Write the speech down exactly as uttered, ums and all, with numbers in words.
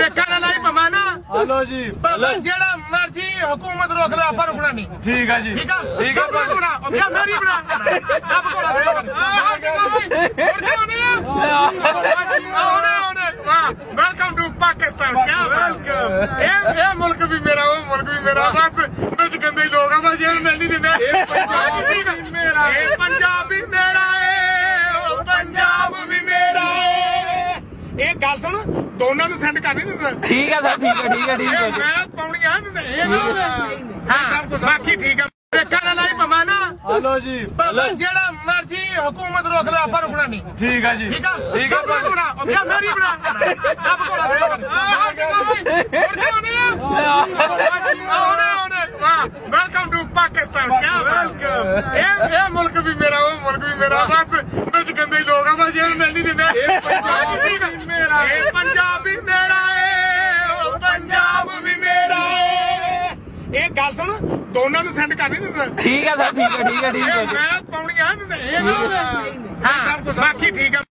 लाई पवा ना हेलो जी जेड़ा मर्जी हुकूमत रोक ले आप रुकना नहीं ठीक है जी ठीक है ठीक है मेरी बना वेलकम टू पाकिस्तान क्या वेलकम ये मुल्क भी मेरा वो मुल्क भी मेरा बस बिच गंदे लोग हैं बस ये मिल नहीं देना मेरा पंजाब भी मेरा है पंजाब भी मेरा है एक गल सुन दोनों ने सेंड कर नहीं दिंदा ठीक है सर ठीक है ठीक है ठीक है मैं पौड़ियां दिंदा हां सब कुछ बाकी ठीक है ਵੇਖਣ ਲਈ ਪਵਾ ਨਾ हेलो जी ਜਿਹੜਾ ਮਰਜੀ हुकूमत रोक ले आप रुकना नहीं ठीक है जी ठीक है ठीक है बना ये मेरी बना अब कोड़ा वेलकम टू पाकिस्तान क्या वेलकम ये ये मुल्क भी मेरा वो मुल्क भी मेरा बस बिच गंदे लोग हैं बस ये मिल नहीं देना मेरा ये पंजाब भी मेरा है पंजाब भी मेरा है एक गल सुन दोनों ने सेंड कर नहीं दिंदा ठीक है सर ठीक है ठीक है ठीक है मैं पौड़ियां दिंदा हां सब कुछ बाकी ठीक है